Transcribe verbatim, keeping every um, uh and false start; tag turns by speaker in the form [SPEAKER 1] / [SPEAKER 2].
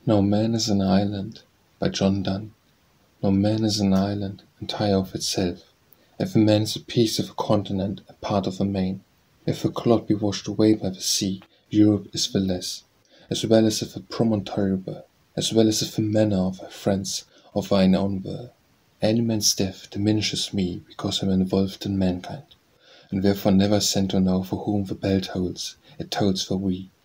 [SPEAKER 1] No man is an island, by John Donne. No man is an island, entire of itself. If a man is a piece of a continent, a part of a main. If a clod be washed away by the sea, Europe is the less, as well as if a promontory were, as well as if a manor of thy friends, of thine own were. Any man's death diminishes me, because I am involved in mankind, and therefore never sent to know for whom the bell tolls, it tolls for we.